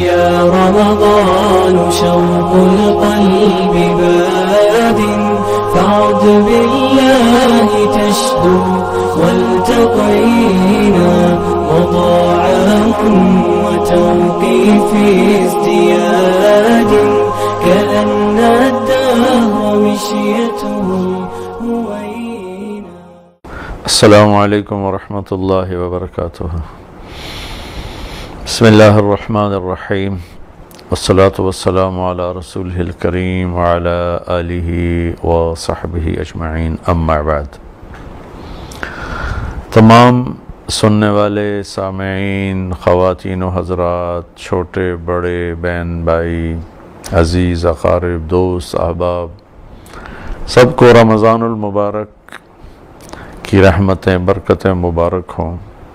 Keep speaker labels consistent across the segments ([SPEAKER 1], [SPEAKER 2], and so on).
[SPEAKER 1] يا رمضان شوق القلب باد فعد بالله تشدو والتقينا وطعام وتوقيف ازدياد كأن الدهر مشيته هوينا.
[SPEAKER 2] السلام عليكم ورحمة الله وبركاته. بسم الله الرحمن الرحيم والصلاة والسلام على رسوله الكريم وعلى آله وصحبه أجمعين أما بعد. تمام سننے والے سامعین، خواتین و حضرات، چھوٹے بڑے، بہن بھائی، عزیز اقارب، دوست احباب، سب کو رمضان المبارک کی رحمتیں برکتیں مبارک ہوں۔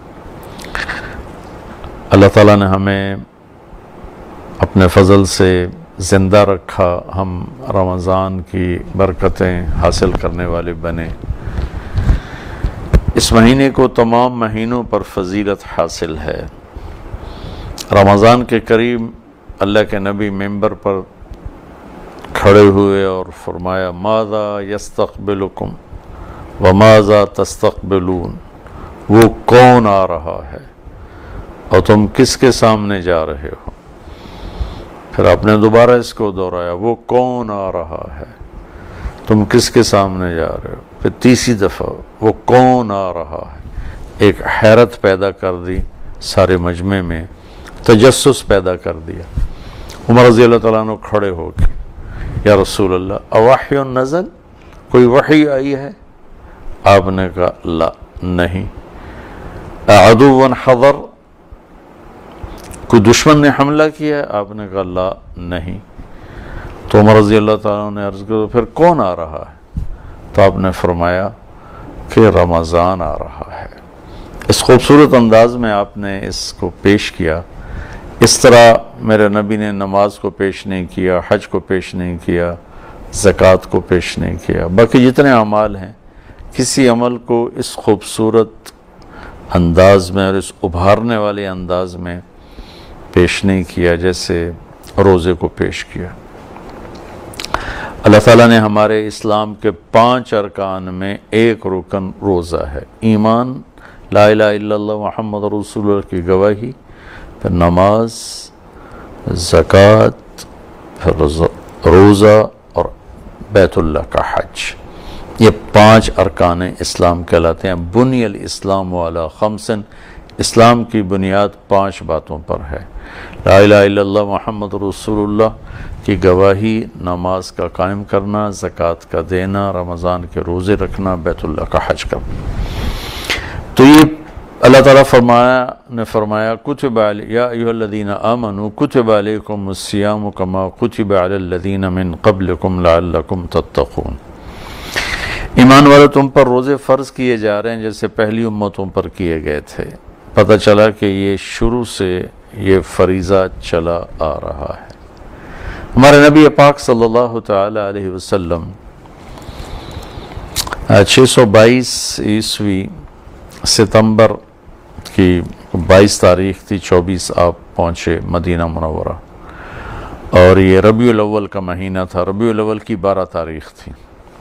[SPEAKER 2] اللہ تعالیٰ نے ہمیں اپنے فضل سے زندہ رکھا، ہم رمضان کی برکتیں حاصل کرنے والے بنے۔ اس مہینے کو تمام مہینوں پر فضیلت حاصل ہے۔ رمضان کے قریب اللہ کے نبی ممبر پر کھڑے ہوئے اور فرمایا ماذا یستقبلکم وماذا تستقبلون، وہ کون آ رہا ہے اور تم کس کے سامنے جا رہے ہو؟ پھر آپ نے دوبارہ اس کو دہرایا، وہ کون آ رہا ہے، تم کس کے سامنے جا رہے ہو؟ پھر تیسری دفعہ وہ کون آ رہا ہے؟ ایک حیرت پیدا کر دی سارے مجمع میں، تجسس پیدا کر دیا۔ عمر رضی اللہ تعالیٰ عنہ کھڑے ہو کے یا رسول اللہ اوحی نزل، کوئی وحی آئی ہے؟ آپ نے کہا لا، نہیں۔ عدو حضر، کوئی دشمن نے حملہ کیا ہے؟ آپ نے کہا لا، نہیں۔ تو عمر رضی اللہ تعالیٰ نے عرض کیا پھر کون آ رہا ہے؟ تو آپ نے فرمایا کہ رمضان آ رہا ہے۔ اس خوبصورت انداز میں آپ نے اس کو پیش کیا۔ اس طرح میرے نبی نے نماز کو پیش نہیں کیا، حج کو پیش نہیں کیا، زکوٰۃ کو پیش نہیں کیا، باقی جتنے اعمال ہیں کسی عمل کو اس خوبصورت انداز میں اور اس ابھارنے والے انداز میں پیش نہیں کیا جیسے روزے کو پیش کیا۔ اللہ تعالیٰ نے ہمارے اسلام کے 5 ارکان میں ایک رکن روزہ ہے۔ ایمان، لا الہ الا اللہ محمد رسول اللہ کی گواہی، پھر نماز، زکوٰۃ، پھر روزہ اور بیت اللہ کا حج۔ یہ 5 ارکان اسلام کہلاتے ہیں۔ بنی الاسلام علی 5، اسلام کی بنیاد 5 باتوں پر ہے۔ لا الہ الا اللہ محمد رسول اللہ کی گواہی، نماز کا قائم کرنا، زکوٰۃ کا دینا، رمضان کے روزے رکھنا، بیت اللہ کا حج کرنا۔ تو یہ اللہ تعالیٰ نے فرمایا کتب یا ایھا الذین آمنوا کتب علیکم الصیام کما کتب علی الذین من قبلکم لعلکم تتقون۔ ایمان والے تم پر روزے فرض کیے جا رہے ہیں جیسے پہلی امتوں پر کیے گئے تھے۔ پتہ چلا کہ یہ شروع سے یہ فریضہ چلا آ رہا ہے۔ ہمارے نبی پاک صلی اللہ تعالی علیہ وسلم 622 عیسوی ستمبر کی 22 تاریخ تھی، 24 آپ پہنچے مدینہ منورہ، اور یہ ربیع الاول کا مہینہ تھا۔ ربیع الاول کی 12 تاریخ تھی۔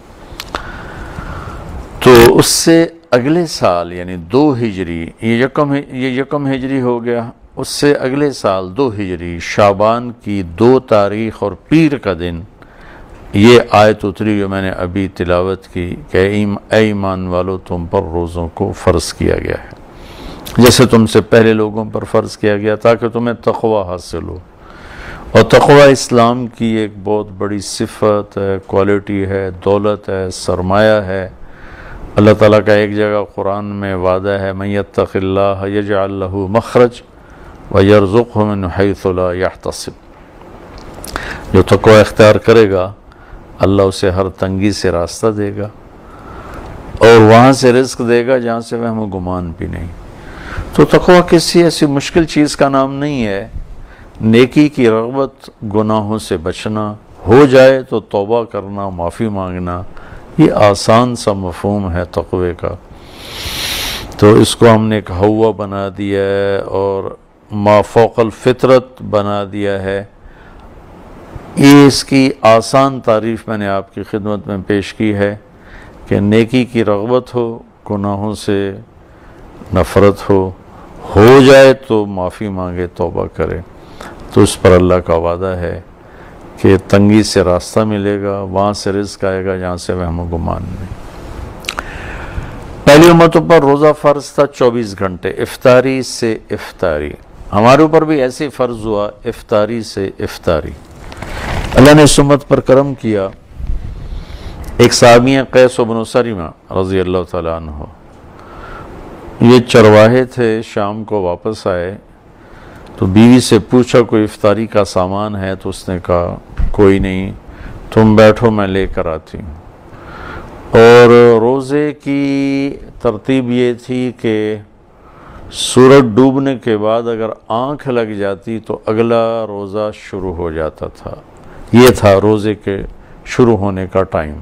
[SPEAKER 2] تو اس سے اگلے سال یعنی 2 ہجری، یہ یکم ہجری ہو گیا، اس سے اگلے سال 2 ہجری شعبان کی 2 تاریخ اور پیر کا دن یہ آیت اتری جو میں نے ابھی تلاوت کی کہ اے ایمان والو تم پر روزوں کو فرض کیا گیا ہے جیسے تم سے پہلے لوگوں پر فرض کیا گیا تاکہ تمہیں تقوی حاصل ہو۔ اور تقوی اسلام کی ایک بہت بڑی صفت ہے، کوالٹی ہے، دولت ہے، سرمایہ ہے۔ اللہ تعالیٰ کا ایک جگہ قرآن میں وعدہ ہے من یتق اللہ یجعل لہ مخرج ویرزقہ من حیث لا یحتسب، جو تقوی اختیار کرے گا اللہ اسے ہر تنگی سے راستہ دے گا اور وہاں سے رزق دے گا جہاں سے وہم و گمان بھی نہیں۔ تو تقوی کسی ایسی مشکل چیز کا نام نہیں ہے۔ نیکی کی رغبت، گناہوں سے بچنا، ہو جائے تو توبہ کرنا، معافی مانگنا، یہ آسان سا مفہوم ہے تقوی کا۔ تو اس کو ہم نے ایک ہوا بنا دیا ہے اور ما فوق الفطرت بنا دیا ہے۔ یہ اس کی آسان تعریف میں نے آپ کی خدمت میں پیش کی ہے کہ نیکی کی رغبت ہو، گناہوں سے نفرت ہو جائے تو معافی مانگے، توبہ کرے، تو اس پر اللہ کا وعدہ ہے کہ تنگی سے راستہ ملے گا، وہاں سے رزق آئے گا جہاں سے وہم و گمان نہیں۔ پہلی امتوں پر روزہ فرض تھا 24 گھنٹے، افطاری سے افطاری۔ ہمارے اوپر بھی ایسے فرض ہوا، افطاری سے افطاری۔ اللہ نے اس امت پر کرم کیا۔ ایک صحابی ہیں قیس بن سلمہ رضی اللہ تعالیٰ عنہ، یہ چرواہے تھے، شام کو واپس آئے تو بیوی سے پوچھا کوئی افطاری کا سامان ہے، تو اس نے کہا کوئی نہیں، تم بیٹھو میں لے کر آتی ہوں۔ اور روزے کی ترتیب یہ تھی کہ سورج ڈوبنے کے بعد اگر آنکھ لگ جاتی تو اگلا روزہ شروع ہو جاتا تھا۔ یہ تھا روزے کے شروع ہونے کا ٹائم۔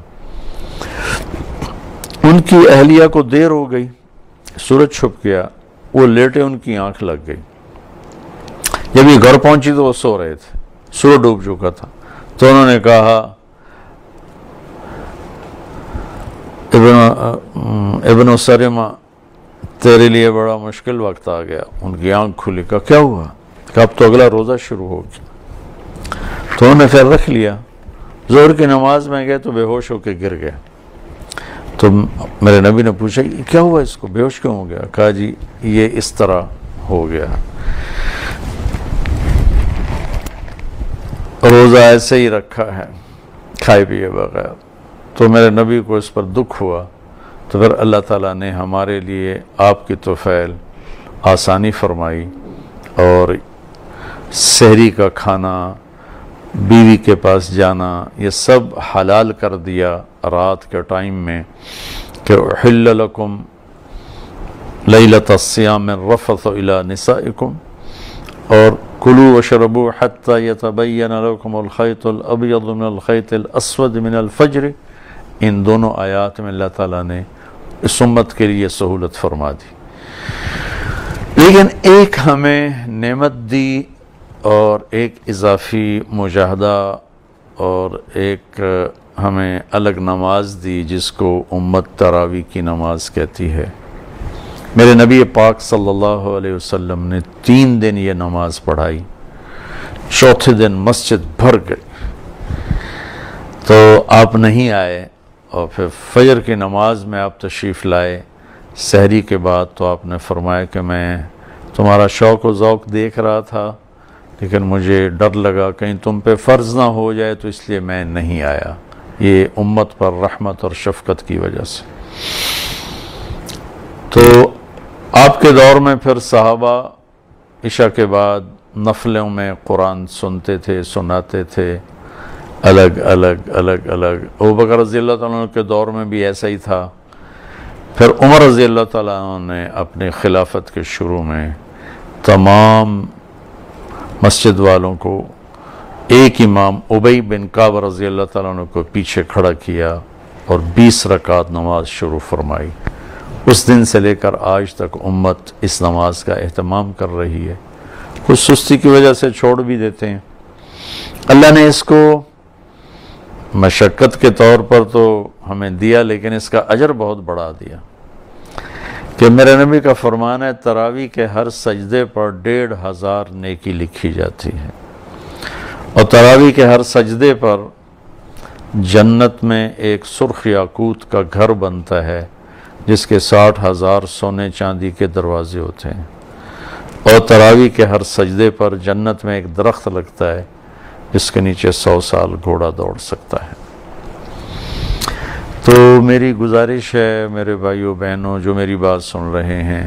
[SPEAKER 2] ان کی اہلیہ کو دیر ہو گئی، سورج چھپ گیا، وہ لیٹے، ان کی آنکھ لگ گئی۔ جب یہ گھر پہنچی تو وہ سو رہے تھے، سورج ڈوب چکا تھا، تو انہوں نے کہا ابن سلمہ تیرے لیے بڑا مشکل وقت آ گیا۔ ان کی آنکھ کھلی، کہا کیا ہوا؟ کہ اب تو اگلا روزہ شروع ہو گیا۔ تو انہوں نے پھر رکھ لیا۔ ظہر کی نماز میں گئے تو بے ہوش ہو کے گر گیا۔ تو میرے نبی نے پوچھا کیا ہوا اس کو، بے ہوش کیوں ہو گیا؟ کہا جی یہ اس طرح ہو گیا، روزہ ایسے ہی رکھا ہے کھائے پیے بغیر۔ تو میرے نبی کو اس پر دکھ ہوا، تو پھر اللہ تعالیٰ نے ہمارے لیے آپ کی توفیل آسانی فرمائی، اور سحری کا کھانا، بیوی کے پاس جانا، یہ سب حلال کر دیا رات کے ٹائم میں کہ احل لکم لیلۃ الصیام الرفث الی نسائکم، اور کلوا واشربوا حتی یتبین لکم الخیط الابیض من الخیط الاسود من الفجر۔ ان دونوں آیات میں اللہ تعالیٰ نے اس امت کے لیے سہولت فرما دی۔ لیکن ایک ہمیں نعمت دی اور ایک اضافی مجاہدہ اور ایک ہمیں الگ نماز دی جس کو امت تراویح کی نماز کہتی ہے۔ میرے نبی پاک صلی اللہ علیہ وسلم نے 3 دن یہ نماز پڑھائی، چوتھے دن مسجد بھر گئی، تو آپ نہیں آئے، اور پھر فجر کی نماز میں آپ تشریف لائے سحری کے بعد، تو آپ نے فرمایا کہ میں تمہارا شوق و ذوق دیکھ رہا تھا، لیکن مجھے ڈر لگا کہیں تم پہ فرض نہ ہو جائے، تو اس لیے میں نہیں آیا۔ یہ امت پر رحمت اور شفقت کی وجہ سے۔ تو آپ کے دور میں پھر صحابہ عشاء کے بعد نفلوں میں قرآن سنتے تھے، سناتے تھے، الگ الگ۔ ابوبکر رضی اللہ تعالیٰ عنہ کے دور میں بھی ایسا ہی تھا۔ پھر عمر رضی اللہ تعالیٰ عنہ نے اپنے خلافت کے شروع میں تمام مسجد والوں کو ایک امام ابی بن کعب رضی اللہ تعالیٰ عنہ کو پیچھے کھڑا کیا اور 20 رکعت نماز شروع فرمائی۔ اس دن سے لے کر آج تک امت اس نماز کا اہتمام کر رہی ہے۔ کچھ سستی کی وجہ سے چھوڑ بھی دیتے ہیں۔ اللہ نے اس کو مشقت کے طور پر تو ہمیں دیا، لیکن اس کا اجر بہت بڑھا دیا کہ میرے نبی کا فرمان ہے تراویح کے ہر سجدے پر 1500 نیکی لکھی جاتی ہے، اور تراویح کے ہر سجدے پر جنت میں ایک سرخ یاقوت کا گھر بنتا ہے جس کے 60,000 سونے چاندی کے دروازے ہوتے ہیں، اور تراویح کے ہر سجدے پر جنت میں ایک درخت لگتا ہے جس کے نیچے 100 سال گھوڑا دوڑ سکتا ہے۔ تو میری گزارش ہے میرے بھائیوں بہنوں جو میری بات سن رہے ہیں،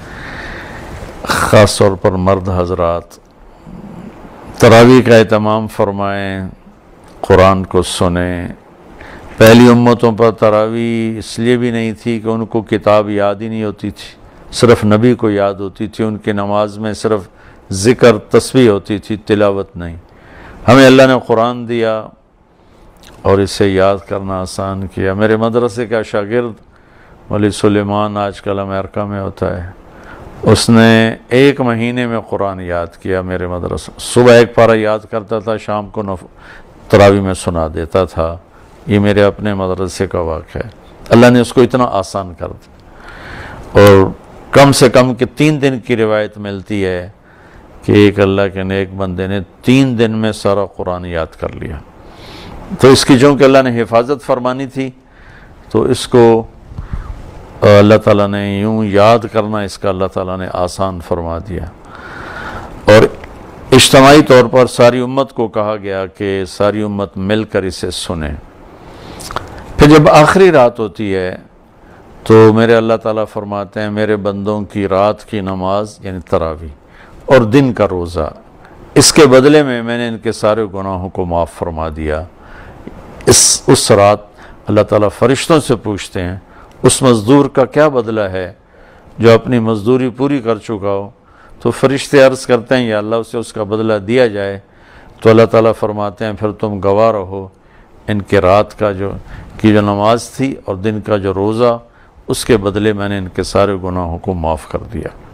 [SPEAKER 2] خاص طور پر مرد حضرات، تراویح کا اہتمام فرمائیں، قرآن کو سنیں۔ پہلی امتوں پر تراویح اس لیے بھی نہیں تھی کہ ان کو کتاب یاد ہی نہیں ہوتی تھی، صرف نبی کو یاد ہوتی تھی، ان کی نماز میں صرف ذکر تسبیح ہوتی تھی، تلاوت نہیں۔ ہمیں اللہ نے قرآن دیا اور اسے یاد کرنا آسان کیا۔ میرے مدرسے کا شاگرد ولی سلیمان آج کل امریکہ میں ہوتا ہے، اس نے 1 مہینے میں قرآن یاد کیا میرے مدرسہ، صبح 1 پارہ یاد کرتا تھا، شام کو تراویح میں سنا دیتا تھا۔ یہ میرے اپنے مدرسے کا واقعہ ہے۔ اللہ نے اس کو اتنا آسان کر دیا، اور کم سے کم کہ 3 دن کی روایت ملتی ہے کہ ایک اللہ کے نیک بندے نے 3 دن میں سارا قرآن یاد کر لیا۔ تو اس کی چونکہ اللہ نے حفاظت فرمانی تھی، تو اس کو اللہ تعالیٰ نے یوں یاد کرنا، اس کا اللہ تعالیٰ نے آسان فرما دیا۔ اور اجتماعی طور پر ساری امت کو کہا گیا کہ ساری امت مل کر اسے سنیں۔ پھر جب آخری رات ہوتی ہے تو میرے اللہ تعالیٰ فرماتے ہیں میرے بندوں کی رات کی نماز یعنی تراویح اور دن کا روزہ، اس کے بدلے میں نے ان کے سارے گناہوں کو معاف فرما دیا۔ اس رات اللہ تعالیٰ فرشتوں سے پوچھتے ہیں اس مزدور کا کیا بدلہ ہے جو اپنی مزدوری پوری کر چکا ہو؟ تو فرشتے عرض کرتے ہیں یا اللہ اسے اس کا بدلہ دیا جائے۔ تو اللہ تعالیٰ فرماتے ہیں پھر تم گواہ رہو ان کے رات کا جو نماز تھی اور دن کا جو روزہ، اس کے بدلے میں نے ان کے سارے گناہوں کو معاف کر دیا۔